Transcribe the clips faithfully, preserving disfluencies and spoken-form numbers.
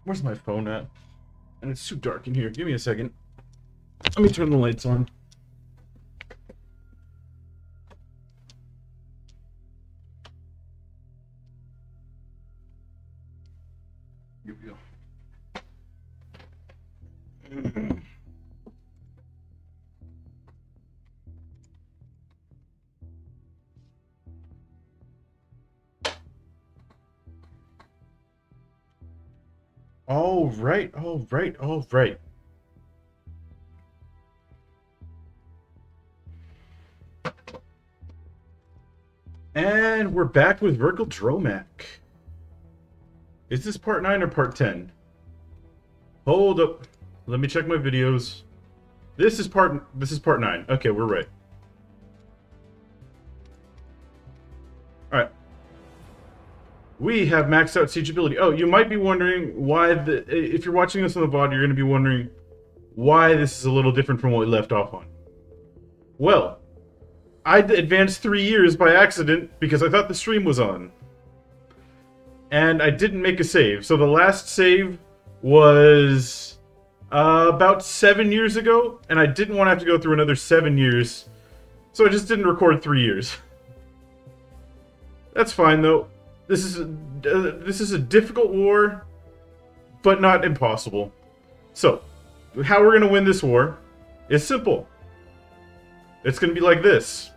Where's my phone at? And it's too dark in here. Give me a second. Let me turn the lights on. Here we go. All right, all right, all right. And we're back with Verkle Dromac. Is this part nine or part ten? Hold up. Let me check my videos. This is part this is part nine. Okay, we're right. Alright. We have maxed out siege ability. Oh, you might be wondering why the if you're watching this on the V O D, you're gonna be wondering why this is a little different from what we left off on. Well, I advanced three years by accident because I thought the stream was on. And I didn't make a save. So the last save was uh, about seven years ago, and I didn't want to have to go through another seven years. So I just didn't record three years. That's fine though. This is a, uh, this is a difficult war, but not impossible. So, how we're gonna win this war is simple. It's gonna be like this.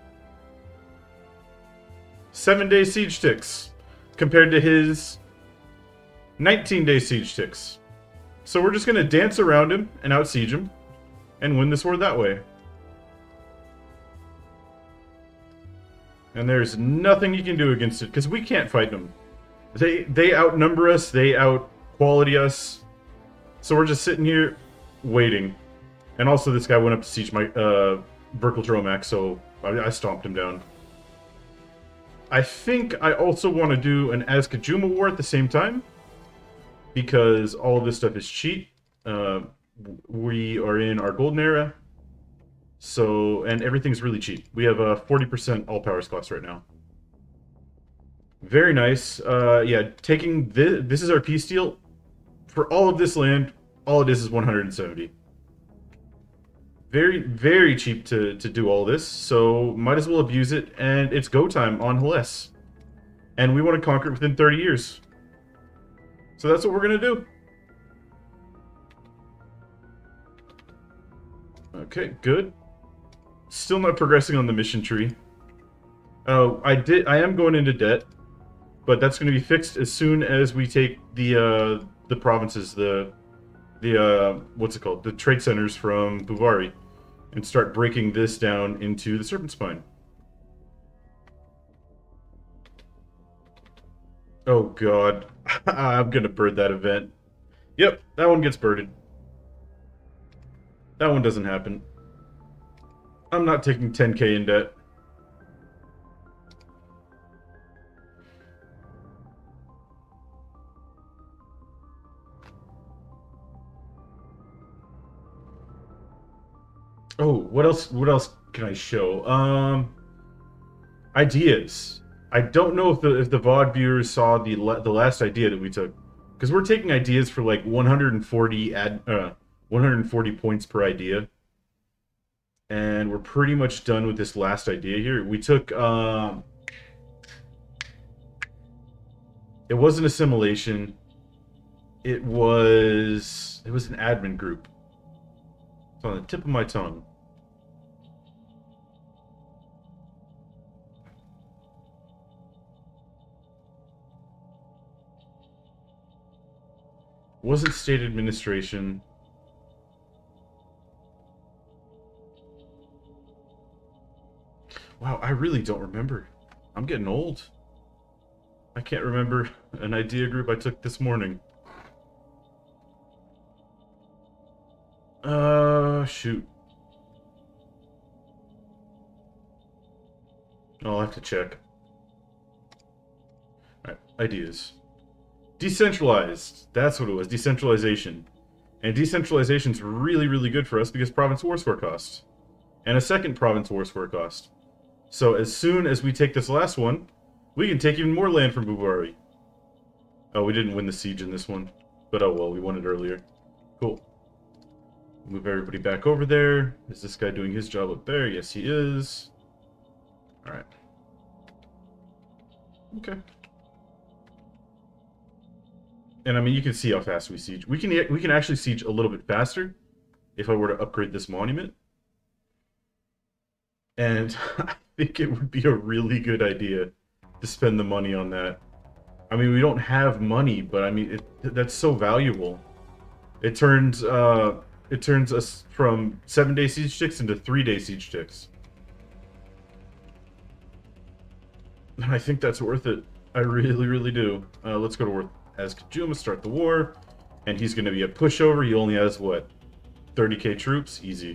Seven-day siege ticks compared to his nineteen-day siege ticks. So we're just gonna dance around him and out-siege him and win this war that way. And there's nothing you can do against it, because we can't fight them. They they outnumber us, they out-quality us. So we're just sitting here waiting. And also this guy went up to siege my uh, Verkle Dromac, so I, I stomped him down. I think I also want to do an Azkajuma war at the same time, because all of this stuff is cheap. Uh, we are in our golden era, so and everything's really cheap. We have a forty percent all powers cost right now. Very nice. Uh, yeah, taking this. This is our peace deal for all of this land. All it is is one hundred seventy. Very, very cheap to, to do all this, so might as well abuse it, and it's go time on Helles. And we want to conquer it within thirty years. So that's what we're going to do. Okay, good. Still not progressing on the mission tree. Oh, I did. I am going into debt, but that's going to be fixed as soon as we take the uh, the provinces, the the uh, what's it called, the trade centers from Buvari, and start breaking this down into the Serpent Spine. Oh god, I'm gonna bird that event. Yep, that one gets birded. That one doesn't happen. I'm not taking ten K in debt. Oh, what else? What else can I show? Um, ideas. I don't know if the if the V O D viewers saw the the last idea that we took, because we're taking ideas for like one hundred forty ad uh one hundred forty points per idea, and we're pretty much done with this last idea here. We took um, it wasn't assimilation. It was it was an admin group. It's on the tip of my tongue. Wasn't state administration. Wow, I really don't remember. I'm getting old. I can't remember an idea group I took this morning. Uh, shoot. I'll have to check. Alright, ideas. Decentralized. That's what it was. Decentralization. And decentralization's really, really good for us because province war score cost. And a second province war score cost. So as soon as we take this last one, we can take even more land from Buvari. Oh, we didn't win the siege in this one. But oh well, we won it earlier. Cool. Move everybody back over there. Is this guy doing his job up there? Yes, he is. Alright. Okay. And I mean, you can see how fast we siege. We can we can actually siege a little bit faster if I were to upgrade this monument. And I think it would be a really good idea to spend the money on that. I mean, we don't have money, but I mean, it, that's so valuable. It turns uh, it turns us from seven-day siege ticks into three-day siege ticks. And I think that's worth it. I really, really do. Uh, let's go to war as Kajuma, start the war. And he's going to be a pushover. He only has, what, thirty K troops? Easy.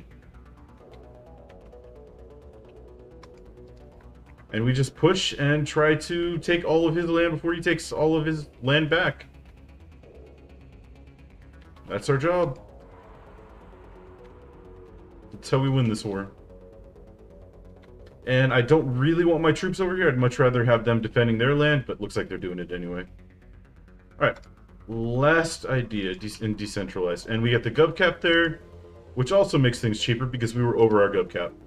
And we just push and try to take all of his land before he takes all of his land back. That's our job. That's how we win this war. And I don't really want my troops over here. I'd much rather have them defending their land, but looks like they're doing it anyway. Alright. Last idea de in decentralized. And we get the gov cap there, which also makes things cheaper because we were over our gov cap.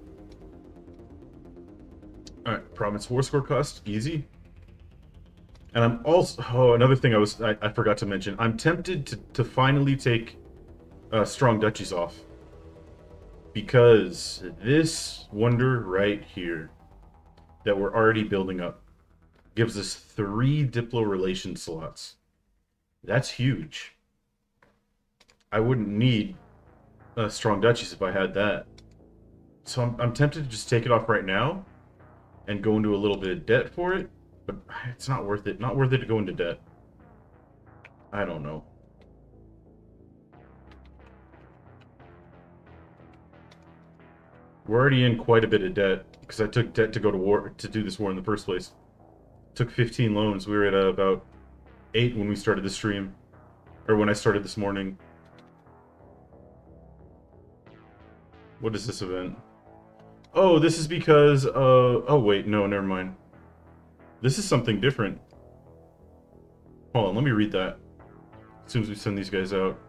Alright, province war score cost, easy. And I'm also, oh, another thing I was, I, I forgot to mention. I'm tempted to, to finally take uh, strong duchies off. Because this wonder right here that we're already building up gives us three Diplo relation slots. That's huge. I wouldn't need uh, strong duchies if I had that. So I'm, I'm tempted to just take it off right now and go into a little bit of debt for it, but it's not worth it. Not worth it to go into debt. I don't know. We're already in quite a bit of debt because I took debt to go to war to do this war in the first place. Took fifteen loans. We were at uh, about eight when we started the stream, or when I started this morning. What is this event? Oh, this is because, uh, oh wait, no, never mind. This is something different. Hold on, let me read that. As soon as we send these guys out.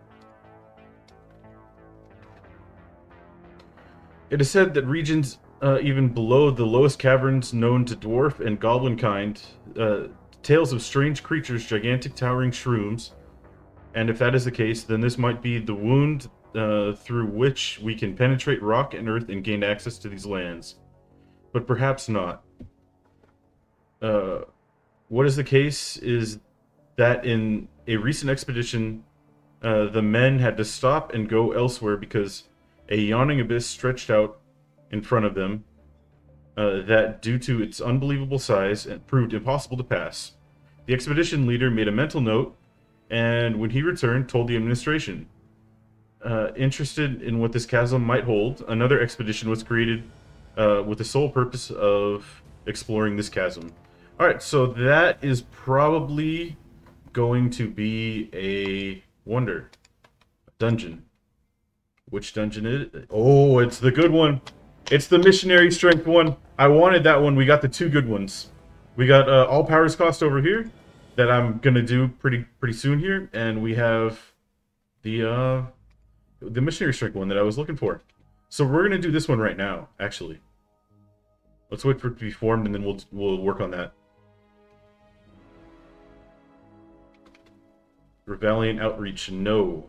It is said that regions uh, even below the lowest caverns known to dwarf and goblin kind, uh, tales of strange creatures, gigantic towering shrooms, and if that is the case, then this might be the wound Uh, through which we can penetrate rock and earth and gain access to these lands. But perhaps not. Uh, what is the case is that in a recent expedition, uh, the men had to stop and go elsewhere because a yawning abyss stretched out in front of them uh, that, due to its unbelievable size, it proved impossible to pass. The expedition leader made a mental note, and when he returned, told the administration. Uh, interested in what this chasm might hold, another expedition was created uh, with the sole purpose of exploring this chasm. Alright, so that is probably going to be a wonder. Dungeon. Which dungeon is it? Oh, it's the good one. It's the missionary strength one. I wanted that one. We got the two good ones. We got uh, all powers cost over here that I'm going to do pretty pretty soon here. And we have the... Uh, The missionary strength one that I was looking for. So we're going to do this one right now, actually. Let's wait for it to be formed, and then we'll, we'll work on that. Revaliant Outreach, no.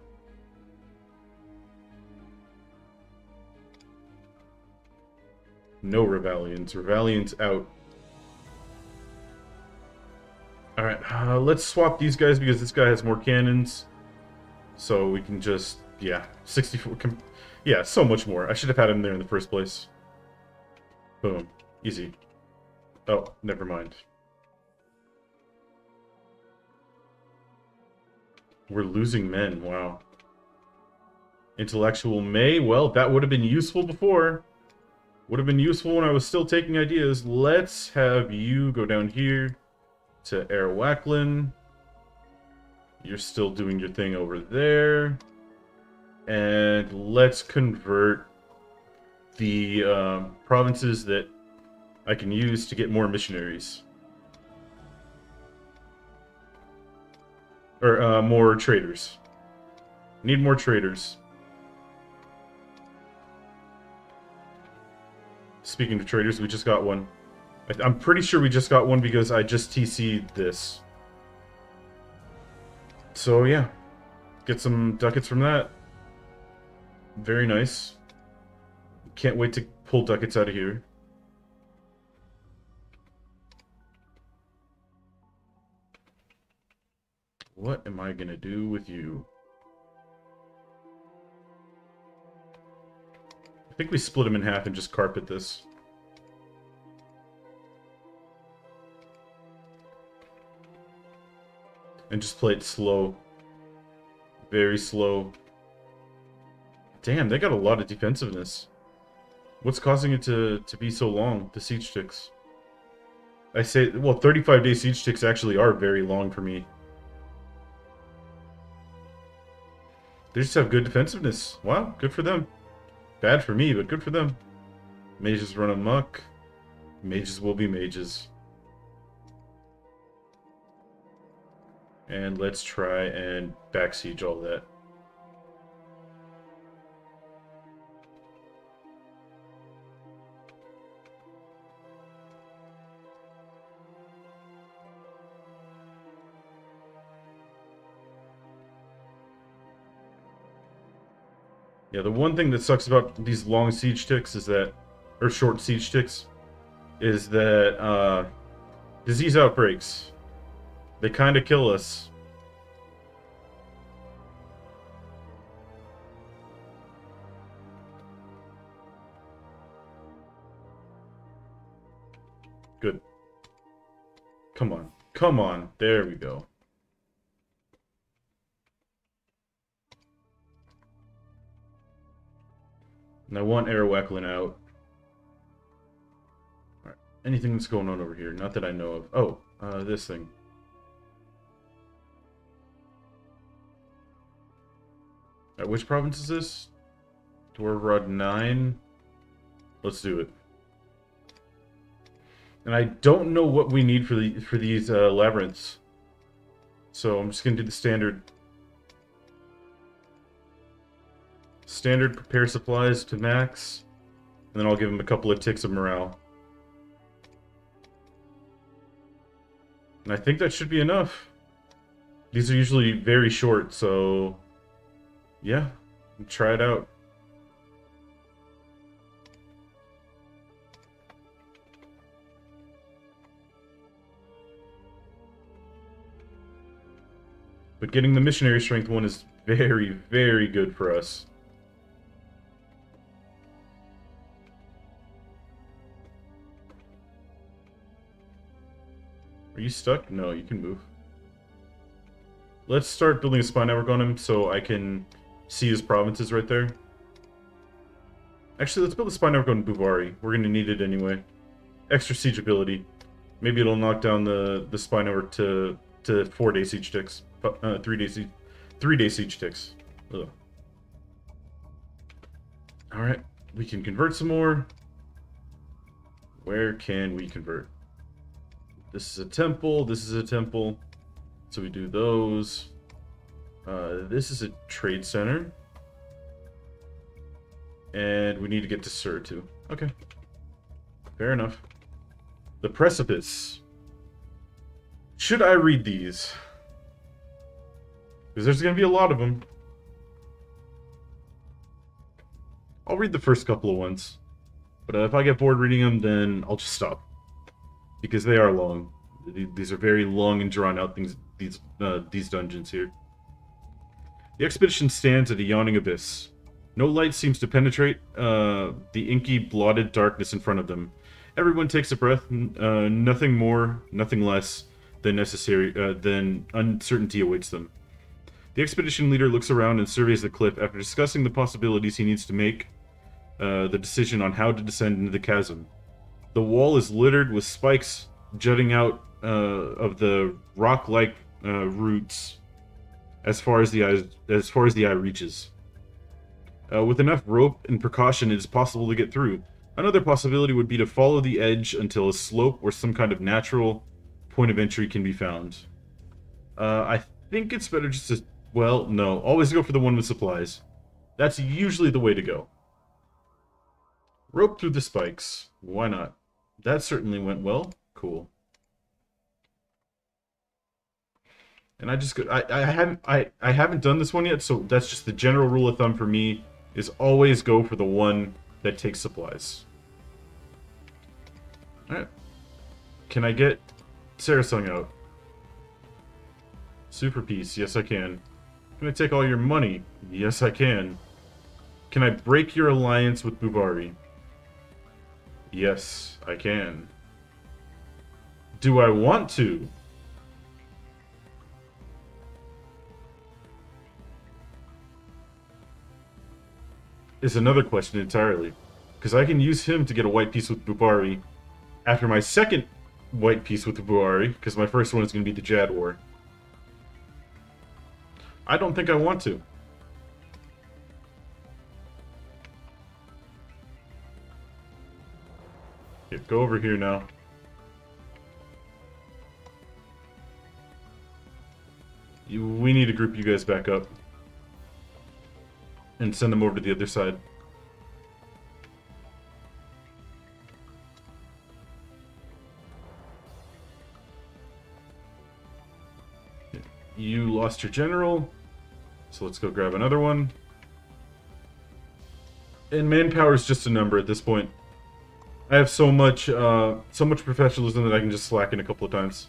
No Revaliants. Revaliants out. Alright, uh, let's swap these guys because this guy has more cannons. So we can just... Yeah, sixty-four. Yeah, so much more. I should have had him there in the first place. Boom. Easy. Oh, never mind. We're losing men. Wow. Intellectual May. Well, that would have been useful before. Would have been useful when I was still taking ideas. Let's have you go down here to Arawaklin. You're still doing your thing over there. And let's convert the um, provinces that I can use to get more missionaries. Or uh, more traders. Need more traders. Speaking of traders, we just got one. I I'm pretty sure we just got one because I just T C'd this. So yeah, get some ducats from that. Very nice. Can't wait to pull ducats out of here. What am I gonna do with you? I think we split them in half and just carpet this. And just play it slow. Very slow. Damn, they got a lot of defensiveness. What's causing it to, to be so long, the siege ticks? I say, well, thirty-five day siege ticks actually are very long for me. They just have good defensiveness. Wow, good for them. Bad for me, but good for them. Mages run amok. Mages will be mages. And let's try and back siege all that. Yeah, the one thing that sucks about these long siege ticks is that, or short siege ticks, is that uh, disease outbreaks. They kind of kill us. Good. Come on. Come on. There we go. And I want Arawaklan out. Alright. Anything that's going on over here? Not that I know of. Oh, uh, this thing. Alright, which province is this? Dwarvrod nine. Let's do it. And I don't know what we need for the for these uh, labyrinths. So I'm just gonna do the standard. Standard prepare supplies to max, and then I'll give him a couple of ticks of morale. And I think that should be enough. These are usually very short, so yeah, try it out. But getting the missionary strength one is very, very good for us. Are you stuck? No, you can move. Let's start building a spy network on him so I can see his provinces right there. Actually, let's build a spy network on Buvari. We're going to need it anyway. Extra siege ability. Maybe it'll knock down the, the spy network to, to four day siege ticks. Uh, three day siege, three day siege ticks. Ugh. Alright, we can convert some more. Where can we convert? This is a temple, this is a temple. So we do those. Uh, this is a trade center. And we need to get to Sur too. Okay. Fair enough. The Precipice. Should I read these? Because there's going to be a lot of them. I'll read the first couple of ones. But uh, if I get bored reading them, then I'll just stop. Because they are long. These are very long and drawn out things. These uh, these dungeons here. The expedition stands at a yawning abyss. No light seems to penetrate uh, the inky, blotted darkness in front of them. Everyone takes a breath. Uh, nothing more, nothing less than necessary. Uh, than uncertainty awaits them. The expedition leader looks around and surveys the cliff. After discussing the possibilities, he needs to make uh, the decision on how to descend into the chasm. The wall is littered with spikes jutting out uh, of the rock-like uh, roots as far as the eye as far as the eye reaches. Uh, with enough rope and precaution, it is possible to get through. Another possibility would be to follow the edge until a slope or some kind of natural point of entry can be found. Uh, I think it's better just to Well, no. Always go for the one with supplies. That's usually the way to go. Rope through the spikes. Why not? That certainly went well. Cool. And I just I I haven't I I haven't done this one yet, so that's just the general rule of thumb for me is always go for the one that takes supplies. All right. Can I get Sarasung out? Super piece. Yes, I can. Can I take all your money? Yes, I can. Can I break your alliance with Bubari? Yes, I can. Do I want to? Is another question entirely. Because I can use him to get a white piece with Bubari after my second white piece with Bubari, because my first one is going to be the Jad War. I don't think I want to. Here, go over here now. You, we need to group you guys back up. And send them over to the other side. You lost your general, so let's go grab another one. And manpower is just a number at this point. I have so much, uh, so much professionalism that I can just slack in a couple of times.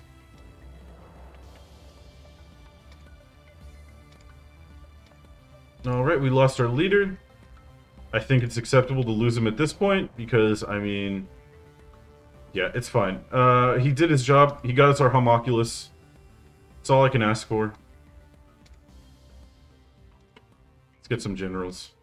Alright, we lost our leader. I think it's acceptable to lose him at this point, because, I mean... Yeah, it's fine. Uh, he did his job. He got us our homunculus. That's all I can ask for. Let's get some generals.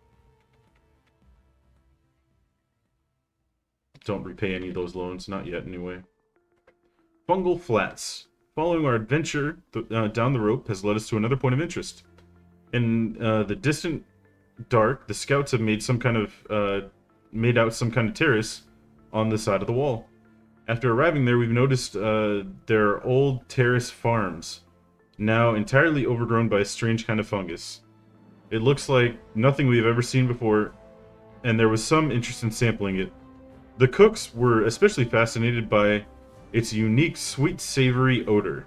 Don't repay any of those loans. Not yet, anyway. Fungal Flats. Following our adventure th uh, down the rope has led us to another point of interest. In uh, the distant dark, the scouts have made some kind of uh, made out some kind of terrace on the side of the wall. After arriving there, we've noticed uh, there are old terrace farms, now entirely overgrown by a strange kind of fungus. It looks like nothing we've ever seen before, and there was some interest in sampling it. The cooks were especially fascinated by its unique sweet savory odor.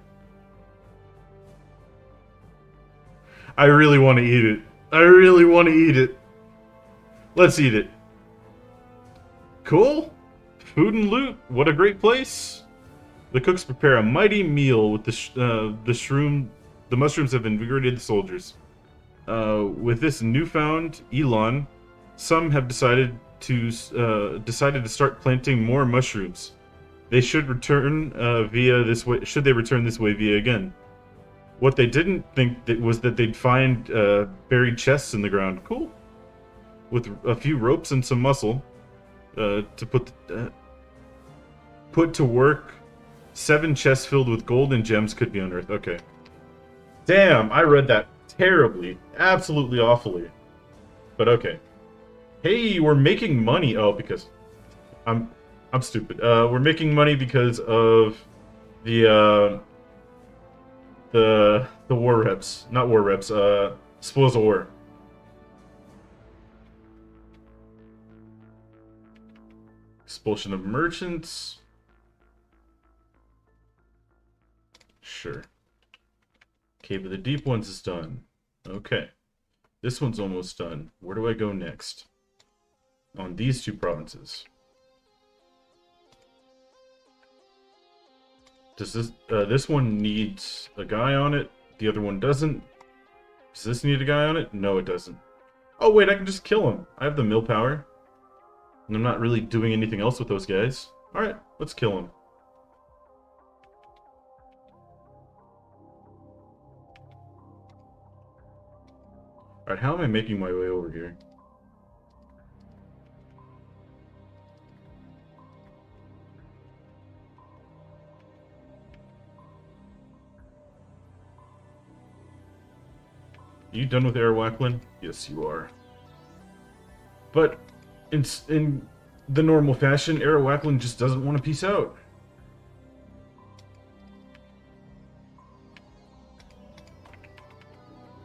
I really want to eat it. I really want to eat it. Let's eat it. Cool. Food and loot. What a great place. The cooks prepare a mighty meal with the sh uh, the shroom. The mushrooms have invigorated the soldiers. Uh, with this newfound elan, some have decided to uh, decided to start planting more mushrooms. They should return uh, via this way. Should they return this way via again? What they didn't think that was that they'd find uh, buried chests in the ground. Cool. With a few ropes and some muscle uh, to put uh, put to work. Seven chests filled with gold and gems could be unearthed. Okay. Damn, I read that terribly. Absolutely awfully. But okay. Hey, we're making money. Oh, because I'm I'm stupid. Uh, we're making money because of the uh, the the war reps, not war reps. Uh, spoils of war. Expulsion of merchants. Sure. Cave of the Deep Ones is done. Okay. This one's almost done. Where do I go next? On these two provinces. Does this uh, this one needs a guy on it? The other one doesn't. Does this need a guy on it? No, it doesn't. Oh wait, I can just kill him. I have the mill power. And I'm not really doing anything else with those guys. Alright, let's kill him. Alright, how am I making my way over here? Are you done with Arawaklin? Yes, you are. But in, in the normal fashion, Arawaklin just doesn't want to peace out.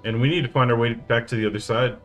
And we need to find our way back to the other side.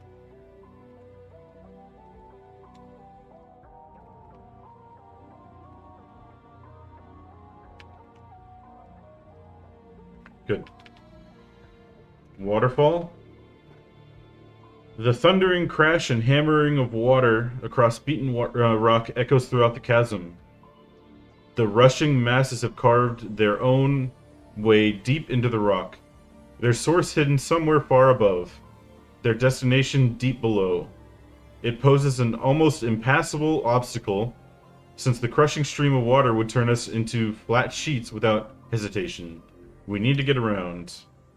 Good. Waterfall. The thundering crash and hammering of water across beaten wa uh, rock echoes throughout the chasm. The rushing masses have carved their own way deep into the rock, their source hidden somewhere far above, their destination deep below. It poses an almost impassable obstacle, since the crushing stream of water would turn us into flat sheets without hesitation. We need to get around.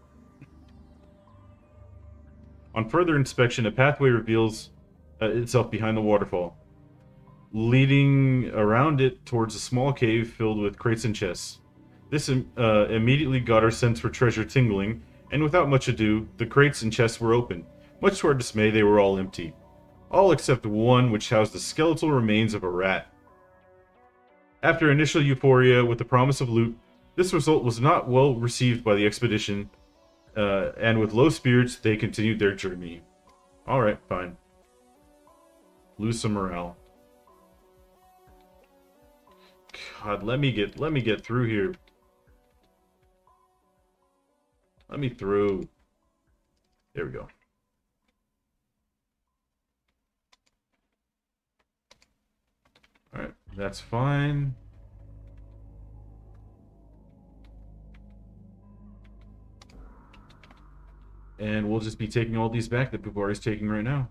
On further inspection, a pathway reveals uh, itself behind the waterfall, leading around it towards a small cave filled with crates and chests. This uh, immediately got our sense for treasure tingling, and without much ado, the crates and chests were open. Much to our dismay, they were all empty. All except one which housed the skeletal remains of a rat. After initial euphoria with the promise of loot, this result was not well received by the expedition, uh, and with low spirits, they continued their journey. Alright, fine. Lose some morale. God, let me get, let me get through here. Let me through. There we go. Alright, that's fine. And we'll just be taking all these back that Bubari's taking right now.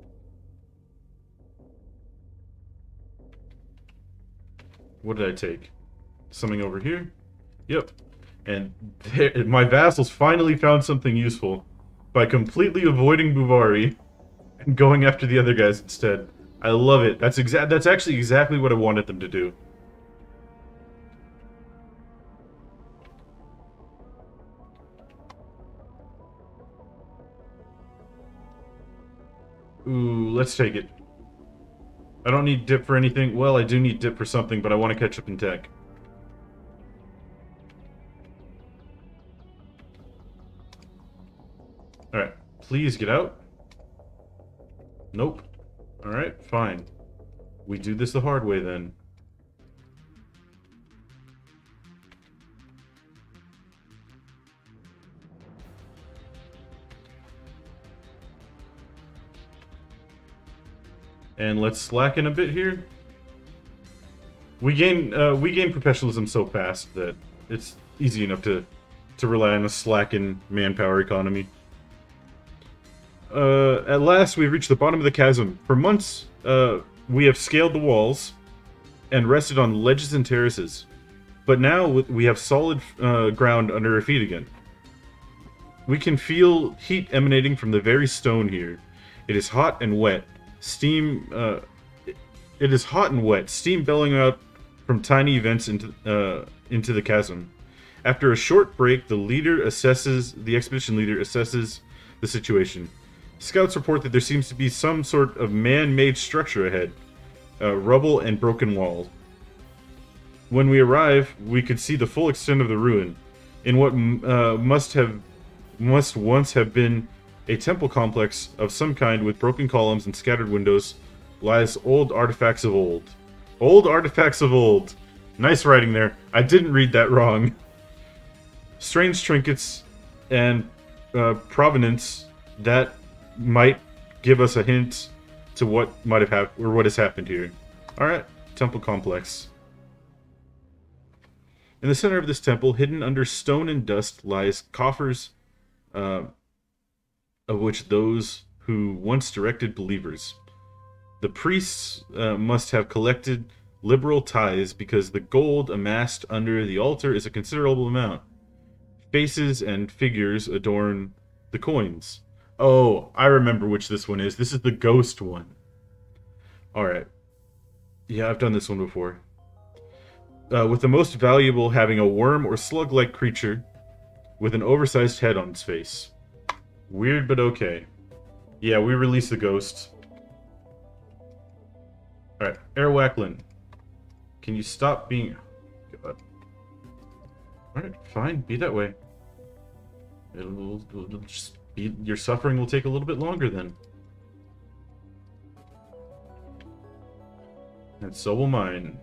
What did I take? Something over here? Yep. And there, my vassals finally found something useful by completely avoiding Bubari and going after the other guys instead. I love it. That's exact. That's actually exactly what I wanted them to do. Ooh, let's take it. I don't need dip for anything. Well, I do need dip for something, but I want to catch up in tech. Alright, please get out. Nope. Alright, fine. We do this the hard way then. And let's slacken a bit here. We gain uh, we gain professionalism so fast that it's easy enough to to rely on a slackened manpower economy. Uh, at last, we've reached the bottom of the chasm. For months, uh, we have scaled the walls and rested on ledges and terraces. But now we have solid uh, ground under our feet again. We can feel heat emanating from the very stone here. It is hot and wet. Steam, uh, it is hot and wet, steam bellowing out from tiny vents into, uh, into the chasm. After a short break, the leader assesses, the expedition leader assesses the situation. Scouts report that there seems to be some sort of man-made structure ahead, uh, rubble and broken walls. When we arrive, we could see the full extent of the ruin, in what uh, must have, must once have been a temple complex of some kind with broken columns and scattered windows. Lies old artifacts of old. Old artifacts of old. Nice writing there. I didn't read that wrong. Strange trinkets and uh, provenance that might give us a hint to what might have happened or what has happened here. Alright, temple complex. In the center of this temple, hidden under stone and dust, lies coffers, uh, of which those who once directed believers. The priests uh, must have collected liberal tithes because the gold amassed under the altar is a considerable amount. Faces and figures adorn the coins. Oh, I remember which this one is. This is the ghost one. Alright. Yeah, I've done this one before. Uh, with the most valuable having a worm or slug-like creature with an oversized head on its face. Weird, but okay. Yeah, we release the ghost. Alright, Airwacklin. Can you stop being... God. Alright, fine, be that way. It'll, it'll just Be, your suffering will take a little bit longer then. And so will mine.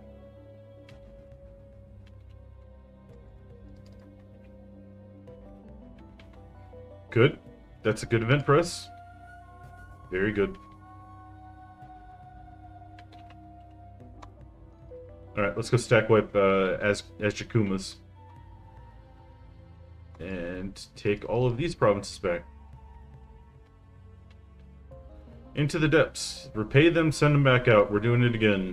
Good. That's a good event for us. Very good. Alright, let's go stack wipe uh, as, as Jakumas. And take all of these provinces back. Into the depths. Repay them, send them back out. We're doing it again.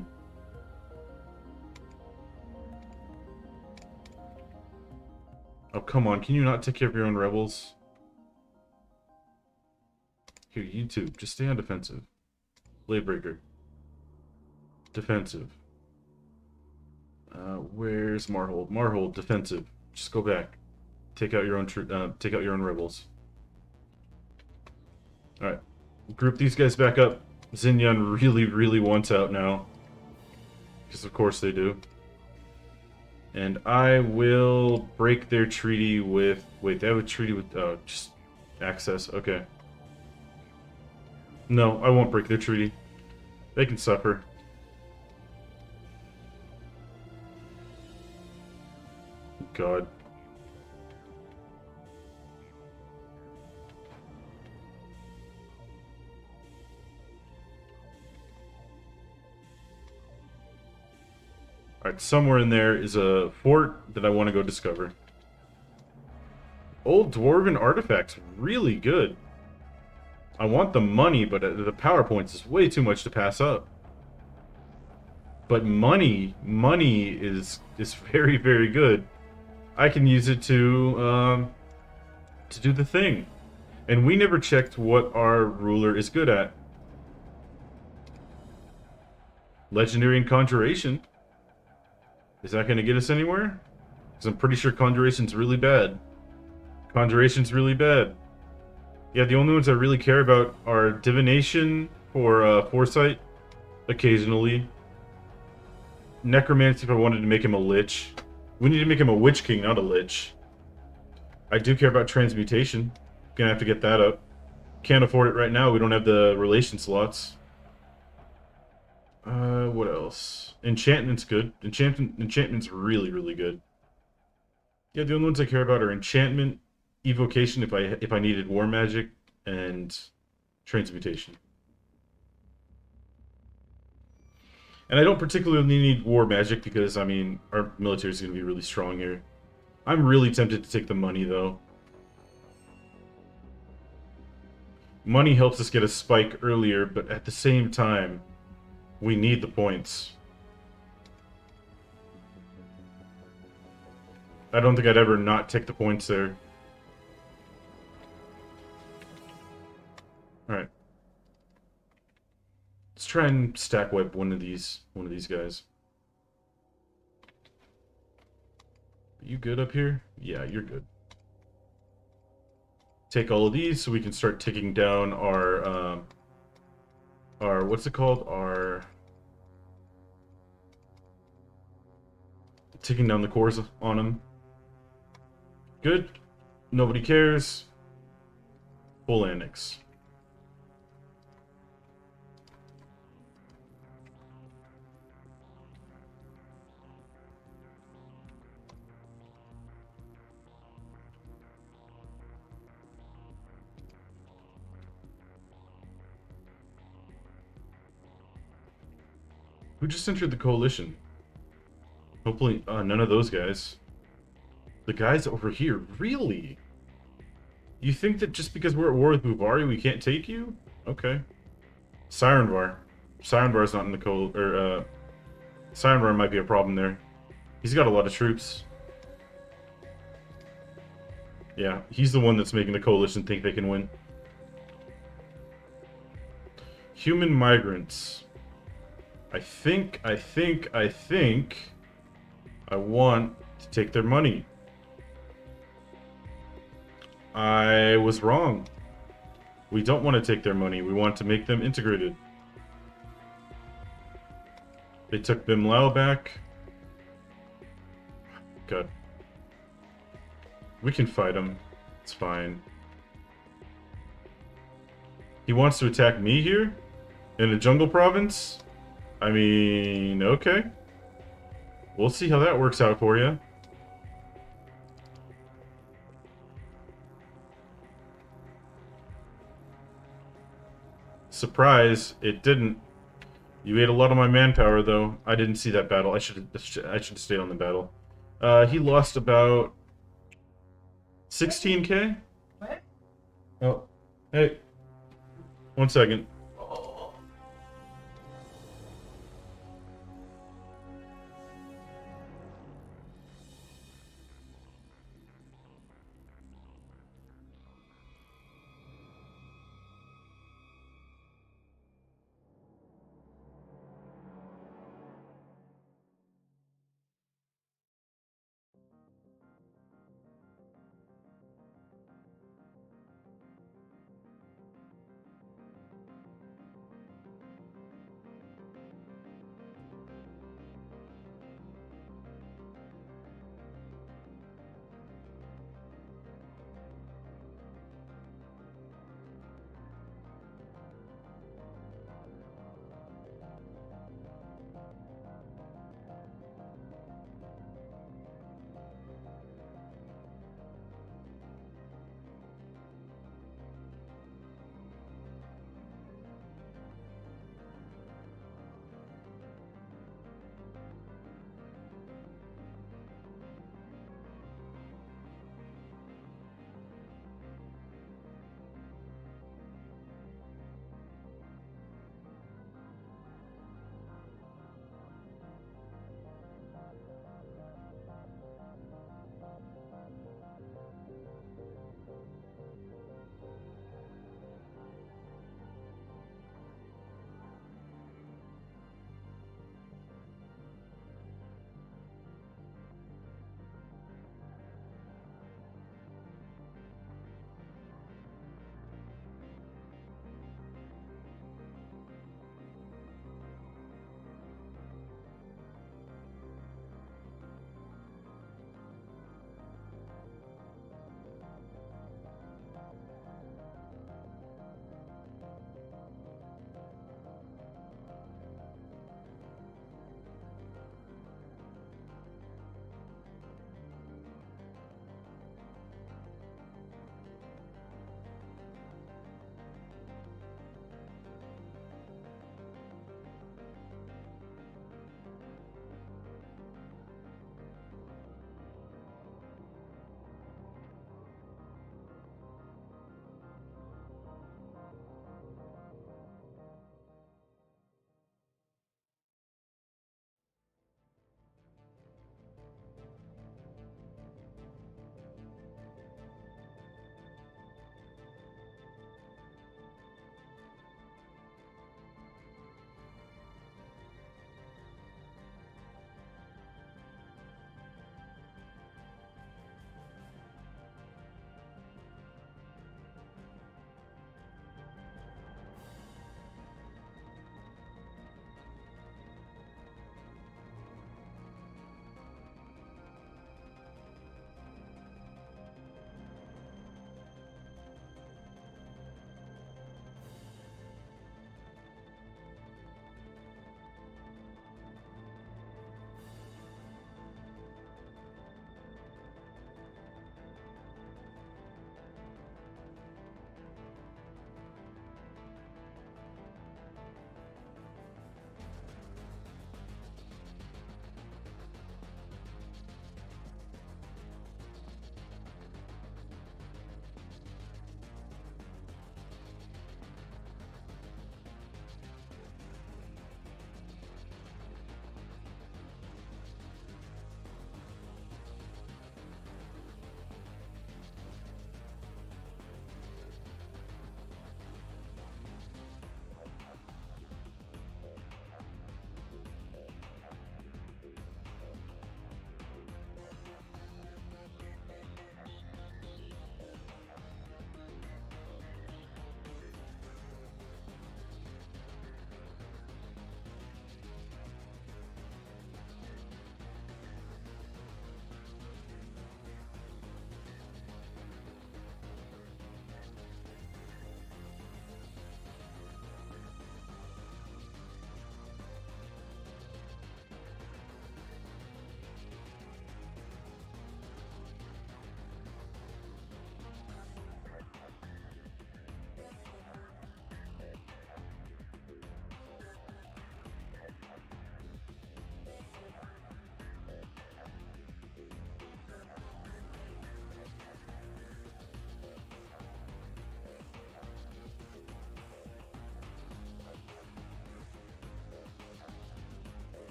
Oh, come on. Can you not take care of your own rebels? Here, YouTube. Just stay on defensive. Bladebreaker. Defensive. Uh, where's Marhold? Marhold, defensive. Just go back. Take out your own uh, take out your own rebels. All right, group these guys back up. Xinyan really, really wants out now, because of course they do. And I will break their treaty with. Wait, they have a treaty with. Oh, just access. Okay. No, I won't break their treaty. They can suffer. God. Alright, somewhere in there is a fort that I want to go discover. Old Dwarven artifacts, really good. I want the money, but the PowerPoints is way too much to pass up. But money, money is is very, very good. I can use it to um, to do the thing. And we never checked what our ruler is good at. Legendary and Conjuration. Is that going to get us anywhere? Because I'm pretty sure Conjuration's really bad. Conjuration's really bad. Yeah, the only ones I really care about are Divination for uh, Foresight, occasionally. Necromancy if I wanted to make him a Lich. We need to make him a Witch King, not a Lich. I do care about Transmutation. Gonna have to get that up. Can't afford it right now, we don't have the relation slots. Uh, what else? Enchantment's good. Enchantment, Enchantment's really, really good. Yeah, the only ones I care about are Enchantment, Evocation if I if I needed War Magic, and Transmutation. And I don't particularly need War Magic because, I mean, our military is going to be really strong here. I'm really tempted to take the money, though. Money helps us get a spike earlier, but at the same time, we need the points. I don't think I'd ever not take the points there. Alright. Let's try and stack wipe one of these one of these guys. Are you good up here? Yeah, you're good. Take all of these so we can start ticking down our um our what's it called? Our ticking down the cores on them. Good. Nobody cares. Full annex. Who just entered the coalition? Hopefully, uh, none of those guys. The guys over here, really? You think that just because we're at war with Buvari, we can't take you? Okay. Sirenvar. Sirenvar's not in the coal, or, uh... Sirenvar might be a problem there. He's got a lot of troops. Yeah, he's the one that's making the coalition think they can win. Human migrants. I think, I think, I think... I want to take their money. I was wrong. We don't want to take their money. We want to make them integrated. They took Bim Lao back. God. We can fight them. It's fine. He wants to attack me here? In a jungle province? I mean, okay. We'll see how that works out for you. Surprise, it didn't. You ate a lot of my manpower, though. I didn't see that battle. I should I should have stayed on the battle. Uh, he lost about sixteen K? What? Oh, hey. One second.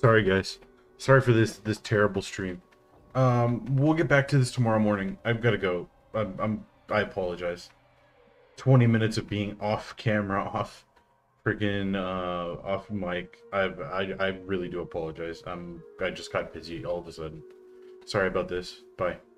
Sorry, guys. Sorry for this this terrible stream. Um, we'll get back to this tomorrow morning. I've got to go. I'm, I'm I apologize. twenty minutes of being off camera, off freaking uh off mic. I I I really do apologize. Um, I just got busy all of a sudden. Sorry about this. Bye.